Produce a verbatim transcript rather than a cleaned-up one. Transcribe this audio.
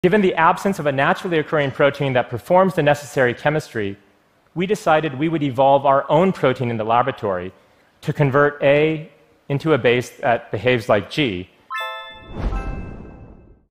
Given the absence of a naturally occurring protein that performs the necessary chemistry, we decided we would evolve our own protein in the laboratory to convert A into a base that behaves like G,